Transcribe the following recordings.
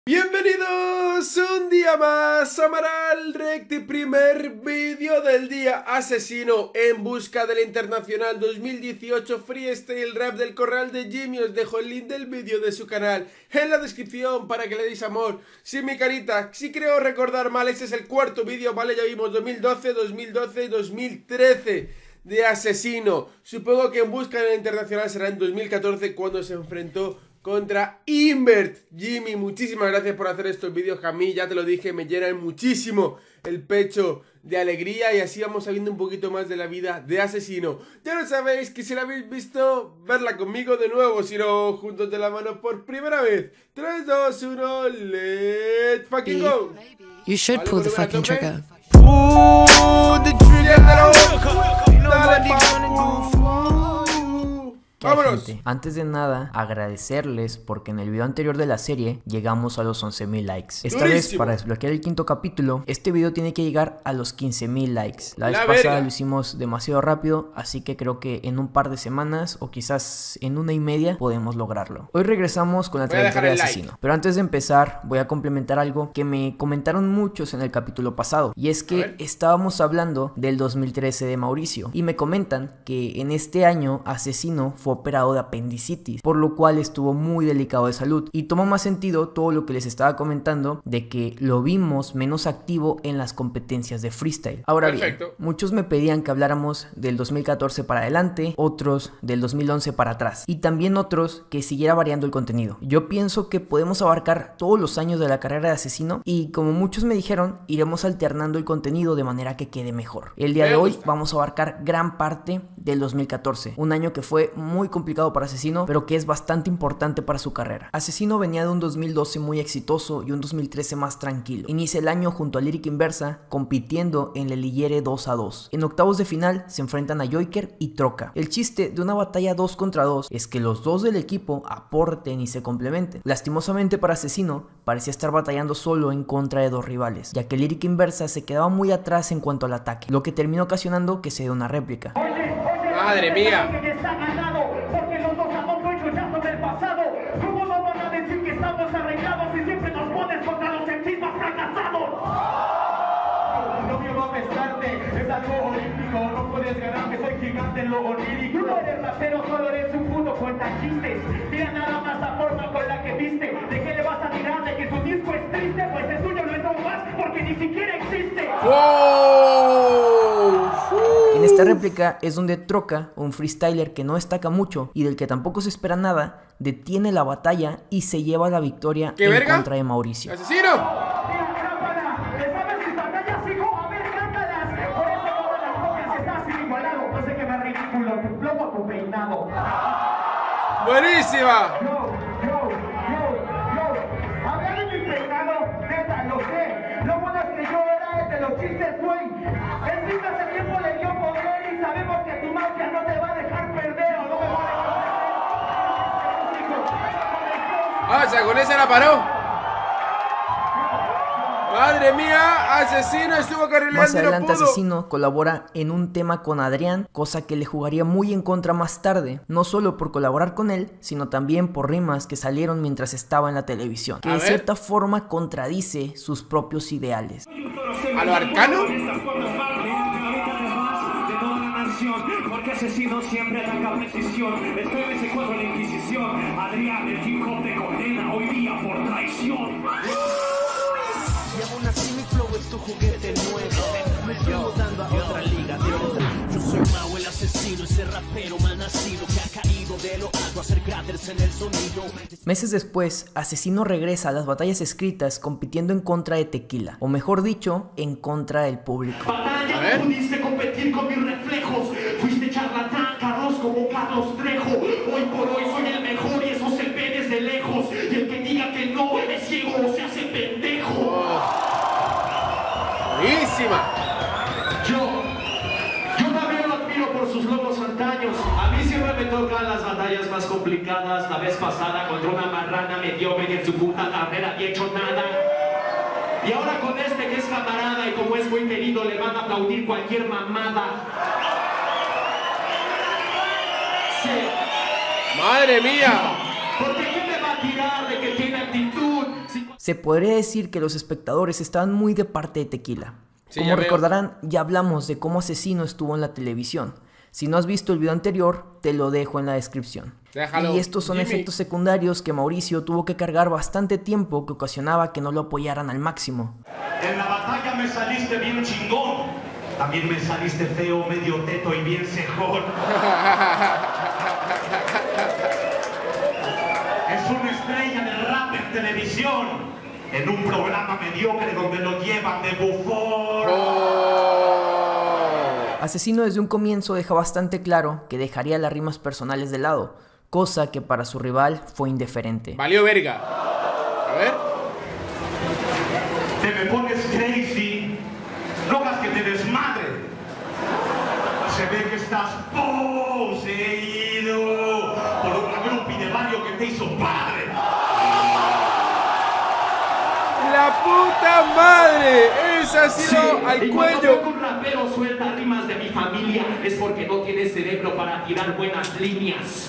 Bienvenidos un día más a Amaral Recti, primer vídeo del día. Asesino en busca de la Internacional 2018 Freestyle Rap del Corral de Jimmy. Os dejo el link del vídeo de su canal en la descripción para que le deis amor. Sin mi carita, si creo recordar mal, este es el cuarto vídeo, ¿vale? Ya vimos 2012, 2012 y 2013 de Asesino. Supongo que en busca de la Internacional será en 2014 cuando se enfrentó contra Invert. Jimmy, muchísimas gracias por hacer estos vídeos que a mí, ya te lo dije, me llenan muchísimo el pecho de alegría y así vamos sabiendo un poquito más de la vida de Asesino. Ya lo sabéis que si la habéis visto, verla conmigo de nuevo, si no, juntos de la mano por primera vez. 3, 2, 1, let's fucking go. You should pull the fucking trigger. Pull the trigger. Dale, ¡vámonos! Gente, antes de nada, agradecerles porque en el video anterior de la serie llegamos a los 11,000 likes. Esta vez, para desbloquear el quinto capítulo, este video tiene que llegar a los 15,000 likes. La vez pasada lo hicimos demasiado rápido, así que creo que en un par de semanas o quizás en una y media podemos lograrlo. Hoy regresamos con la trayectoria de Asesino. Pero antes de empezar, voy a complementar algo que me comentaron muchos en el capítulo pasado. Y es que estábamos hablando del 2013 de Mauricio. Y me comentan que en este año Asesino fue operado de apendicitis, por lo cual estuvo muy delicado de salud, y toma más sentido todo lo que les estaba comentando de que lo vimos menos activo en las competencias de freestyle. Ahora bien, muchos me pedían que habláramos del 2014 para adelante, otros del 2011 para atrás, y también otros que siguiera variando el contenido. Yo pienso que podemos abarcar todos los años de la carrera de Asesino, y como muchos me dijeron, iremos alternando el contenido de manera que quede mejor. El día de hoy vamos a abarcar gran parte del 2014, un año que fue muy complicado para Asesino, pero que es bastante importante para su carrera. Asesino venía de un 2012 muy exitoso y un 2013 más tranquilo. Inicia el año junto a Lyric Inversa compitiendo en la Liguere 2 a 2. En octavos de final se enfrentan a Joker y Troca. El chiste de una batalla 2 contra 2 es que los dos del equipo aporten y se complementen. Lastimosamente para Asesino, parecía estar batallando solo en contra de dos rivales, ya que Lyric Inversa se quedaba muy atrás en cuanto al ataque, lo que terminó ocasionando que se dé una réplica. ¡Madre mía! Porque los dos somos hechos ya sobre el pasado. ¿Cómo no van a decir que estamos arreglados y siempre nos pones contra los equipos fracasados? Lo mío va a pesarte, es algo olímpico. No puedes ganar que soy gigante en lo onírico. Tú no eres rapero, solo eres un puto cuentachistes. Mira nada más la forma con la que viste. ¿De qué le vas a tirar? ¿De que tu disco es triste? Pues el tuyo no es aún más porque ni siquiera existe. En esta réplica es donde Troca, un freestyler que no destaca mucho y del que tampoco se espera nada, detiene la batalla y se lleva la victoria en contra de Mauricio. ¡Asesino! ¡Buenísima! Hablando de mi peinado, neta, lo sé. Lo bueno es que yo era el de los chistes, güey. El tipo hace tiempo le dio poder y sabemos que tu magia no te va a dejar perder o no me va a dejar perder. ¡Ah, o sea, con esa la paró! ¡Madre mía! Asesino estuvo carrileando. Más adelante Asesino colabora en un tema con Adrián, cosa que le jugaría muy en contra más tarde, no solo por colaborar con él, sino también por rimas que salieron mientras estaba en la televisión, que de cierta forma contradice sus propios ideales. ¿A lo Arcano? Porque Asesino siempre ataca precisión. Estoy en ese cuadro de la Inquisición. Adrián, el hip hop te condena hoy día por traición. Y aún así mi flow es tu juguete nuevo. Me estoy mudando a otra liga de otra. Yo soy Mau el asesino, ese rapero mal nacido que ha caído de lo alto a hacer cráteres en el sonido. Meses después, Asesino regresa a las batallas escritas compitiendo en contra de Tequila, o mejor dicho, en contra del público. Batalla, no pudiste competir con mis reflejos. Fuiste charlatán, Carlos como Carlos Trejo. Hoy por hoy soy el mejor y eso se ve desde lejos. Y el que diga que no es ciego o se hace pendejo. ¡Buenísima! Yo también lo admiro por sus logros antaños. A mí siempre me tocan las batallas más complicadas. La vez pasada contra una marrana mediocre que en su puta carrera había hecho nada. Y ahora con este que es camarada y como es muy querido le van a aplaudir cualquier mamada. Sí. ¡Madre mía! Porque ¿quién me va a tirar de que tiene actitud? Se podría decir que los espectadores estaban muy de parte de Tequila. Sí, Como recordarán, ya hablamos de cómo Asesino estuvo en la televisión. Si no has visto el video anterior, te lo dejo en la descripción. Déjalo, y estos son efectos secundarios que Mauricio tuvo que cargar bastante tiempo, que ocasionaba que no lo apoyaran al máximo. En la batalla me saliste bien chingón. También me saliste feo, medio teto y bien cejón. Es una estrella del rap en televisión, en un programa mediocre donde lo llevan de bufón. Asesino desde un comienzo deja bastante claro que dejaría las rimas personales de lado, cosa que para su rival fue indiferente. Valió verga. A ver. Te me pones crazy, no hagas que te desmadre. Se ve que estás poseído por una grupi de barrio que te hizo padre. ¡La puta madre! ¡Esa ha sido al cuello! Cuando un rapero suelta rimas de mi familia es porque no tiene cerebro para tirar buenas líneas.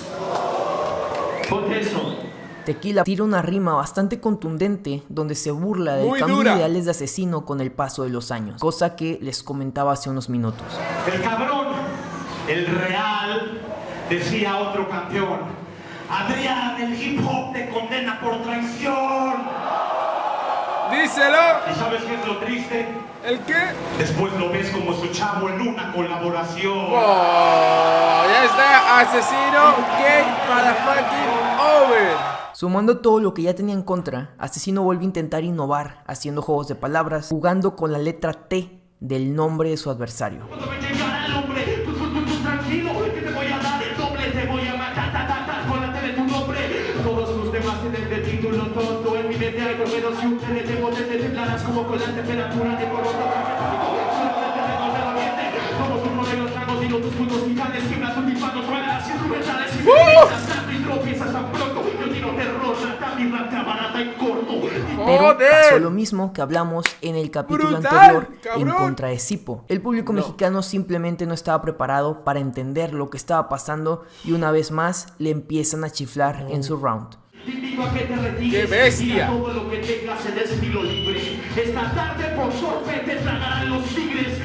Por eso. Tequila tira una rima bastante contundente donde se burla del cambio de ideales de Asesino con el paso de los años, cosa que les comentaba hace unos minutos. El cabrón, el real, decía otro campeón: Adrián, el hip hop te condena por traición. ¡Díselo! ¿Y sabes qué es lo triste? ¿El qué? Después lo ves como su chavo en una colaboración. Oh, ya está, Asesino, game para fucking over. Sumando todo lo que ya tenía en contra, Asesino vuelve a intentar innovar haciendo juegos de palabras, jugando con la letra T del nombre de su adversario. Cuando me llegara el hombre, tú tranquilo, que te voy a dar el doble, te voy a matar, con la T de tu nombre. Todos los demás tienen de título tonto, en mi mente hay menos y un TNT potente, temblarás como con la temperatura de Coroto. Solamente recorre la mente, como tu modelo trago, digo tus putos gigantes, tiemblas un disparo, truenas instrumentales y me tanto y tropiezas tan pronto. Yo tiro terror, rata, mi rata barata y corto. Pero pasó lo mismo que hablamos en el capítulo anterior en contra de Sipo. El público mexicano simplemente no estaba preparado para entender lo que estaba pasando y una vez más le empiezan a chiflar en su round. Te invito a que te retires. ¡Qué bestia! Mira todo lo que tengas en estilo libre. Esta tarde por torpe te tragarán los tigres.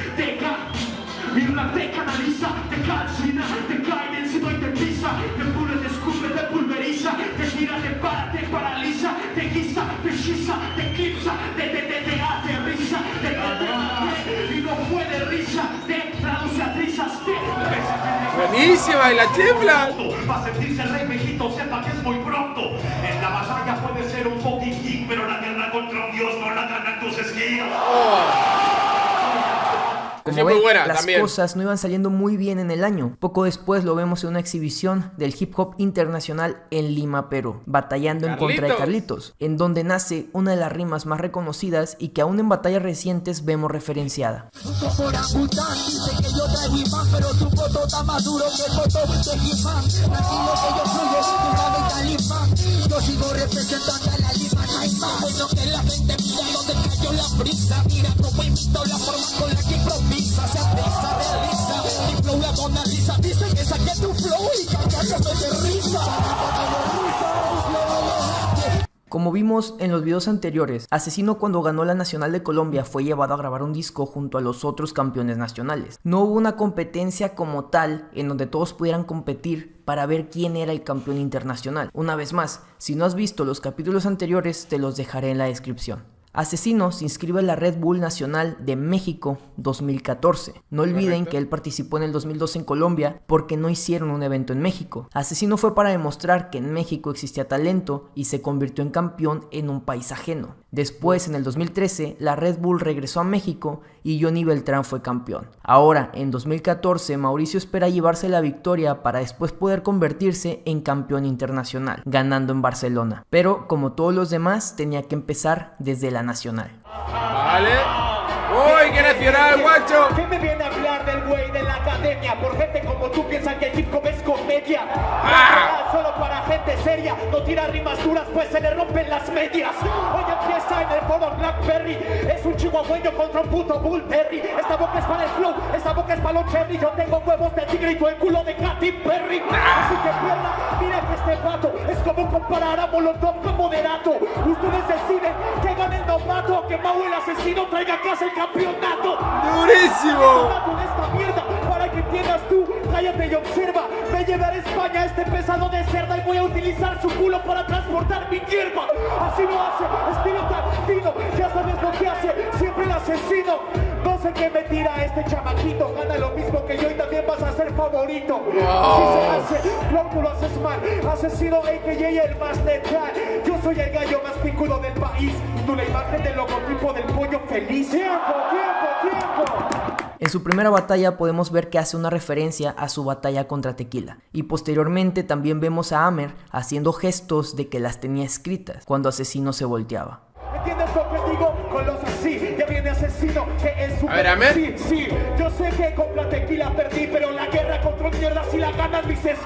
Mi rap te canaliza, te calcina, te cae encima y te pisa. Te pule, te escupe, te pulveriza. Te tira, te para, te paraliza. Te guisa, te hechiza, te eclipsa. Te aterriza. Te y no fue de risa. Te traduce a trizas. Buenísima, y la chifla. Para sentirse el rey viejito, sepa que es muy pronto. En la batalla puede ser un fucking king, pero la guerra contra un dios no la ganan tus skills. Como ven, las cosas no iban saliendo muy bien en el año. Poco después lo vemos en una exhibición del hip hop internacional en Lima, Perú, batallando en contra de Carlitos, en donde nace una de las rimas más reconocidas y que aún en batallas recientes vemos referenciada. Yo sigo representando a la Lima, no hay más. Bueno que la gente mira donde cayó la brisa. Mira cómo imito la forma con la que improvisa. Se aprisa, realiza, mi flow la Mona Lisa. Dicen que saqué tu flow y cagáseme de risa. Como vimos en los videos anteriores, Asesino cuando ganó la Nacional de Colombia fue llevado a grabar un disco junto a los otros campeones nacionales. No hubo una competencia como tal en donde todos pudieran competir para ver quién era el campeón internacional. Una vez más, si no has visto los capítulos anteriores, te los dejaré en la descripción. Asesino se inscribe en la Red Bull Nacional de México 2014. No olviden que él participó en el 2012 en Colombia porque no hicieron un evento en México. Asesino fue para demostrar que en México existía talento y se convirtió en campeón en un país ajeno. Después, en el 2013, la Red Bull regresó a México y Johnny Beltrán fue campeón. Ahora, en 2014, Mauricio espera llevarse la victoria para después poder convertirse en campeón internacional, ganando en Barcelona. Pero, como todos los demás, tenía que empezar desde la nacional. Vale. ¡Uy, qué nacional, guacho! ¿Qué me viene a hablar del güey de la academia? Por gente como tú piensan que el hip hop es comedia. Solo para gente seria. No tira rimas duras, pues se le rompen las medias. Hoy empieza en el foro Blackberry. Es un chihuahueño contra un puto Bullberry. Esta boca es para el flow, esta boca es para los cherry. Yo tengo huevos de tigre y tú el culo de Katy Perry. Así que pierda, mira que este vato es ¿Cómo comparar a Molotov con Moderato? Ustedes deciden que gane el novato, que Mau el asesino traiga a casa el campeonato. ¡Durísimo! De esta mierda, para que entiendas tú, cállate y observa. Me llevaré a España este pesado de cerda y voy a utilizar su culo para transportar mi hierba. Así lo hace, estilo tan fino, ya sabes lo que hace, siempre el asesino. No sé qué me tira este chamaquito, gana lo mismo que yo y también vas a ser favorito. Así se hace, loco, lo haces mal. Asesino a.k.a. el más letal. Yo soy el gallo más picudo del país. Tú la imagen del logotipo del pollo feliz. ¡Tiempo! En su primera batalla podemos ver que hace una referencia a su batalla contra Tequila, y posteriormente también vemos a Amer haciendo gestos de que las tenía escritas cuando Asesino se volteaba. ¿Entiendes lo que digo? Con los así, ya viene Asesino, que es su... A ver, Amer. Sí, yo sé que contra Tequila perdí, pero la guerra contra mierda si la ganan mis skills.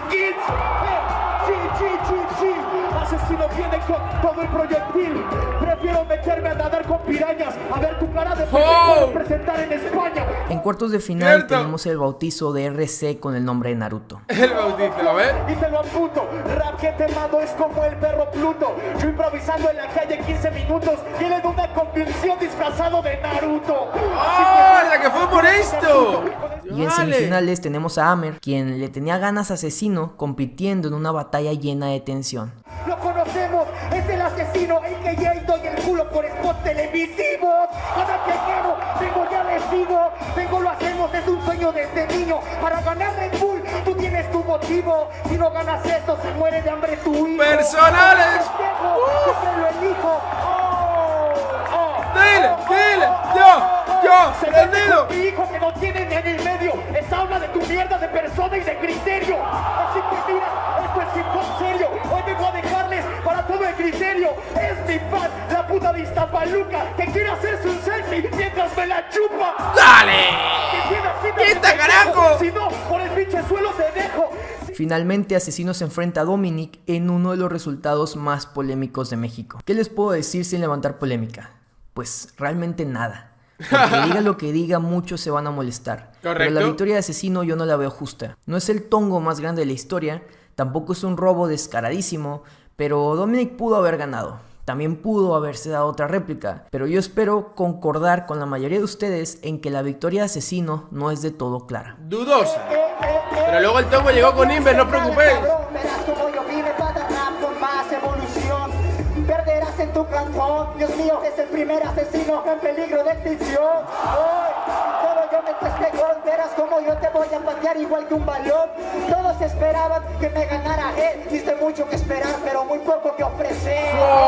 Sí. Asesino viene con todo el proyectil. Prefiero meterme a nadar con pirañas, a ver tu cara de puedo presentar en España. En cuartos de final tenemos el bautizo de RC con el nombre de Naruto. El bautizo, a ver. Y te lo apunto, rap que te mando es como el perro Pluto. Yo improvisando en la calle 15 minutos y él en una convención disfrazado de Naruto. ¡Oh, la que fue por esto! Y en semifinales tenemos a Amer, quien le tenía ganas a Asesino, compitiendo en una batalla llena de tensión. Lo conocemos, es el asesino, a.k.a. doy el culo por spots televisivos. Cada que quiero, vengo ya les digo, vengo lo hacemos, es un sueño desde niño. Para ganar Red Bull, tú tienes tu motivo. Si no ganas esto, se muere de hambre tu hijo. ¡Personales! Siempre lo elijo. Dile, yo, prendido. Mi hijo que no tiene ni en el medio, es habla de tu mierda de persona y de criterio. Así que mira, esto es hip hop serio. Hoy vengo a dejarles para todo el criterio. Es mi fan, la puta de Iztapaluca, que quiere hacerse un selfie mientras me la chupa. ¡Dale! ¡Quita, carajo! Si no, por el pinche suelo te dejo. Finalmente Asesino se enfrenta a Dominic en uno de los resultados más polémicos de México. ¿Qué les puedo decir sin levantar polémica? Pues realmente nada. Porque diga lo que diga, muchos se van a molestar. Correcto. Pero la victoria de Asesino yo no la veo justa. No es el tongo más grande de la historia, tampoco es un robo descaradísimo, pero Dominic pudo haber ganado. También pudo haberse dado otra réplica, pero yo espero concordar con la mayoría de ustedes en que la victoria de Asesino no es de todo clara. Dudosa. Pero luego el tongo llegó con Inver, no os preocupéis. Verás como yo vine para rap con más evolución. Perderás en tu cantón. Dios mío, es el primer asesino en peligro de extinción. Hoy, todo yo meto este gol. Verás como yo te voy a patear igual que un balón. Todos esperaban que me ganara él. Diste mucho que esperar, pero muy poco que ofrecer.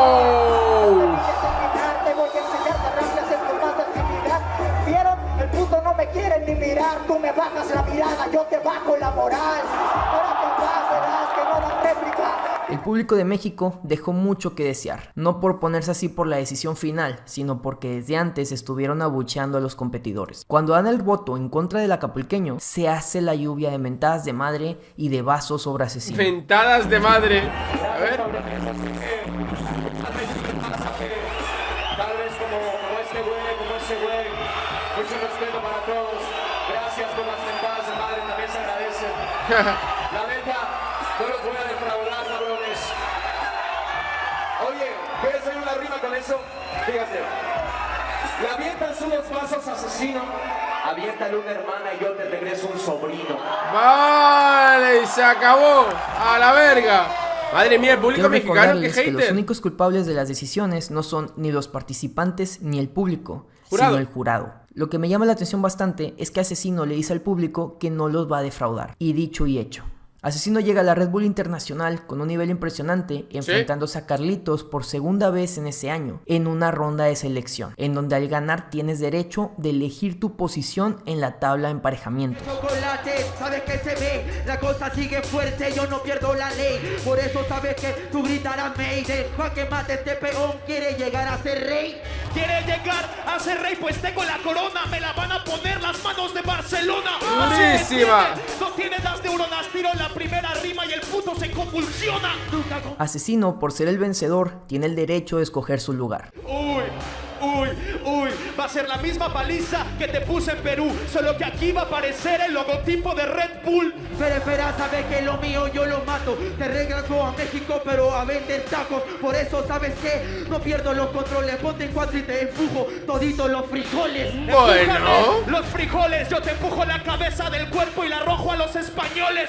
Te voy a enseñar que rap hacer con más actividad. ¿Vieron? El puto no me quiere ni mirar. Tú me bajas la mirada, yo te bajo la moral. Ahora te vas, verás que no dan réplica. El público de México dejó mucho que desear, no por ponerse así por la decisión final, sino porque desde antes estuvieron abucheando a los competidores. Cuando dan el voto en contra del acapulqueño, se hace la lluvia de mentadas de madre y de vasos sobre Asesino. Mentadas de madre. A ver. Tal vez como ese güey, mucho respeto para todos. Gracias por las mentadas de madre, también se agradecen. La neta, no los voy a defraudar, cabrones. Oye, ¿quieres hacer una rima con eso? Fíjate. Le avientas unos vasos Asesino, aviéntale una hermana y yo te regreso un sobrino. Vale, y se acabó. A la verga. Madre mía, el público Quiero mexicano, que recordarles que los hater. únicos culpables de las decisiones no son ni los participantes ni el público, Jurado. sino el jurado. Lo que me llama la atención bastante es que Asesino le dice al público que no los va a defraudar. Y dicho y hecho. Asesino llega a la Red Bull Internacional con un nivel impresionante, enfrentándose a Carlitos por segunda vez en ese año, en una ronda de selección, en donde al ganar tienes derecho de elegir tu posición en la tabla de emparejamiento. Chocolate, sabes que se ve, la cosa sigue fuerte, yo no pierdo la ley, por eso sabes que tú gritarás Mayday, pa' que mate este peón, quiere llegar a ser rey. ¿Quiere llegar a ser rey? Pues tengo la corona, me la van a poner las manos de Barcelona. Durísima. No tiene las neuronas, tiro la primera rima y el puto se convulsiona. Asesino, por ser el vencedor, tiene el derecho de escoger su lugar. Uy, Uy, va a ser la misma paliza que te puse en Perú, solo que aquí va a aparecer el logotipo de Red Bull. Pero espera, sabes que lo mío yo lo mato. Te regreso a México, pero a vender tacos. Por eso, ¿sabes qué? No pierdo los controles. Ponte en cuatro y te empujo toditos los frijoles. Bueno, los frijoles, yo te empujo la cabeza del cuerpo y la arrojo a los españoles.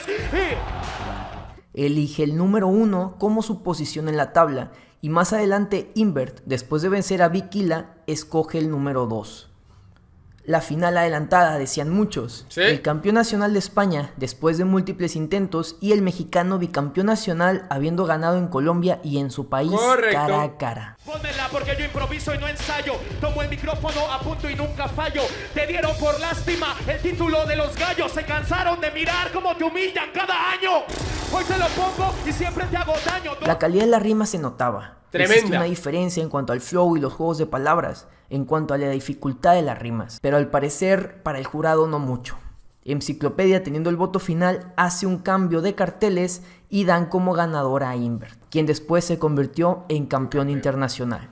Elige el número 1 como su posición en la tabla y más adelante Invert, después de vencer a Bikila, escoge el número 2. La final adelantada, decían muchos. ¿Sí? El campeón nacional de España, después de múltiples intentos, y el mexicano bicampeón nacional, habiendo ganado en Colombia y en su país. Correcto. Cara a cara. Pónmela porque yo improviso y no ensayo. Tomo el micrófono, apunto y nunca fallo. Te dieron por lástima el título de los gallos. Se cansaron de mirar cómo te humillan cada año. Hoy te lo pongo y siempre te hago daño. La calidad de la rima se notaba. Tremenda. Existe una diferencia en cuanto al flow y los juegos de palabras, en cuanto a la dificultad de las rimas, pero al parecer para el jurado no mucho. Enciclopedia, teniendo el voto final, hace un cambio de carteles y dan como ganadora a Invert, quien después se convirtió en campeón internacional.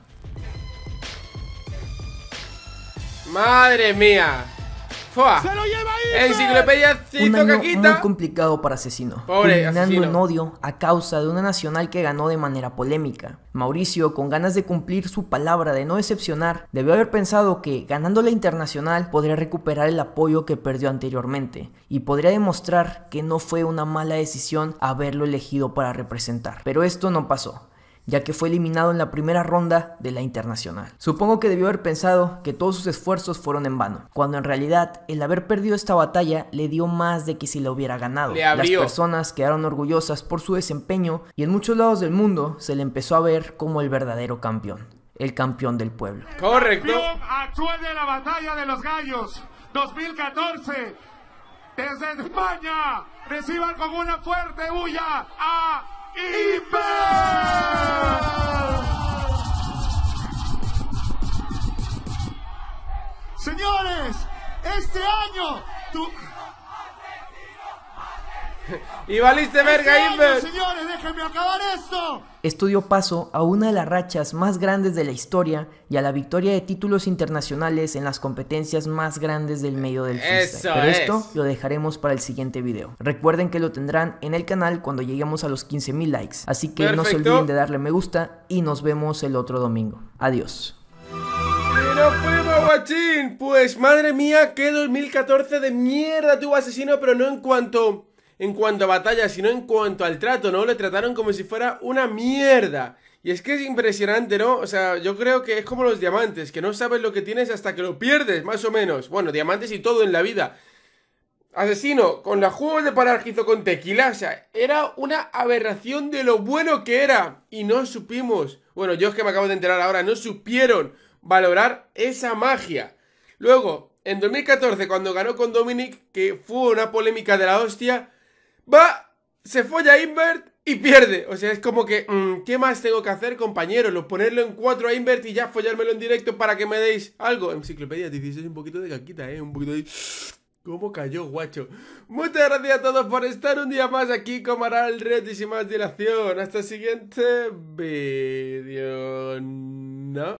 ¡Madre mía! ¡Fua! ¡Se lo lleva ahí! Enciclopedia se Un hizo año caquita. muy complicado para Asesino, Pobre culminando Asesino. en odio a causa de una nacional que ganó de manera polémica. Mauricio, con ganas de cumplir su palabra de no decepcionar, debió haber pensado que ganando la internacional podría recuperar el apoyo que perdió anteriormente y podría demostrar que no fue una mala decisión haberlo elegido para representar. Pero esto no pasó, ya que fue eliminado en la primera ronda de la internacional. Supongo que debió haber pensado que todos sus esfuerzos fueron en vano, cuando en realidad el haber perdido esta batalla le dio más de que si la hubiera ganado. Le abrió. Las personas quedaron orgullosas por su desempeño y en muchos lados del mundo se le empezó a ver como el verdadero campeón, el campeón del pueblo. Correcto. Campeón actual de la batalla de los gallos 2014 desde España, reciban con una fuerte bulla a Invert. Señores, este año Y valiste verga, Invert. señores, déjenme acabar esto. Esto dio paso a una de las rachas más grandes de la historia y a la victoria de títulos internacionales en las competencias más grandes del medio del freestyle. Eso Pero es. esto lo dejaremos para el siguiente video. Recuerden que lo tendrán en el canal cuando lleguemos a los 15,000 likes. Así que no se Perfecto. olviden de darle me gusta y nos vemos el otro domingo. Adiós. ¡Y nos fuimos, guachín! Pues madre mía, qué 2014 de mierda tuvo Asesino, pero no en cuanto a batalla, sino en cuanto al trato, ¿no? Le trataron como si fuera una mierda. Y es que es impresionante, ¿no? O sea, yo creo que es como los diamantes, que no sabes lo que tienes hasta que lo pierdes, más o menos. Bueno, diamantes y todo en la vida. Asesino, con los juegos de parar que hizo con Tequila, o sea, era una aberración de lo bueno que era. Y no supimos, bueno, yo es que me acabo de enterar ahora, no supieron valorar esa magia. Luego, en 2014, cuando ganó con Dominic, que fue una polémica de la hostia, se folla a Invert y pierde. O sea, es como que, ¿qué más tengo que hacer, compañeros? Ponerlo en 4 a Invert y ya follármelo en directo para que me deis algo. Enciclopedia, te hiciste un poquito de caquita, un poquito de... ¿Cómo cayó, guacho? Muchas gracias a todos por estar un día más aquí con Amaral Red y sin más dilación. Hasta el siguiente vídeo. No.